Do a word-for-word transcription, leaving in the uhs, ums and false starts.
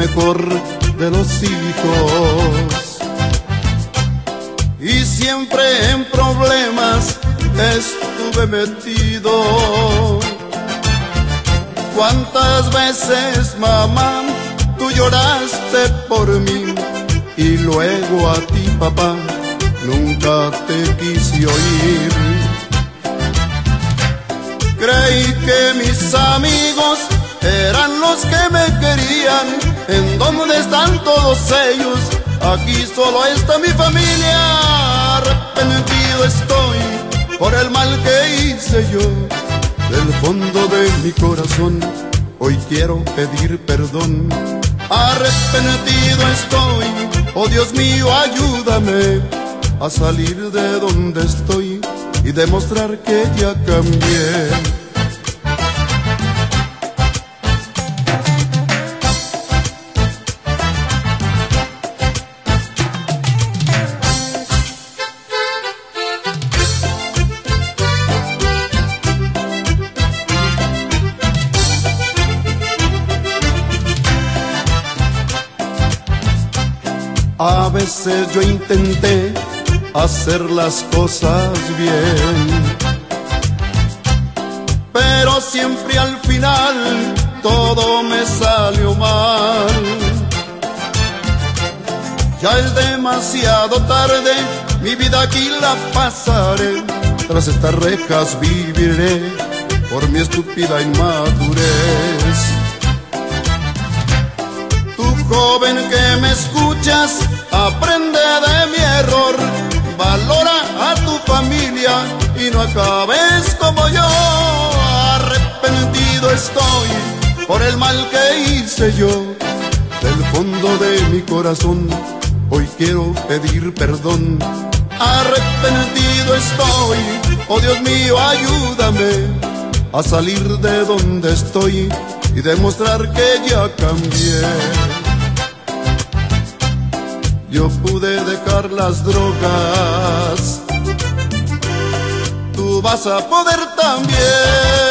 mejor de los hijos. Y siempre en problemas estuve metido. ¿Cuántas veces, mamá, tú lloraste por mí? Y luego a ti, papá, nunca te quise oír. Creí que mis amigos eran los que me querían. ¿En dónde están todos ellos? Aquí solo está mi familia. Arrepentido estoy por el mal que hice yo. Del fondo de mi corazón hoy quiero pedir perdón. Arrepentido estoy, oh Dios mío, ayúdame a salir de donde estoy y demostrar que ya cambié. A veces yo intenté hacer las cosas bien, pero siempre al final todo me salió mal. Ya es demasiado tarde, mi vida aquí la pasaré. Tras estas rejas viviré por mi estúpida inmadurez. Joven que me escuchas, aprende de mi error. Valora a tu familia y no acabes como yo. Arrepentido estoy por el mal que hice yo. Del fondo de mi corazón hoy quiero pedir perdón. Arrepentido estoy, oh Dios mío, ayúdame a salir de donde estoy y demostrar que ya cambié. Yo pude dejar las drogas, tú vas a poder también.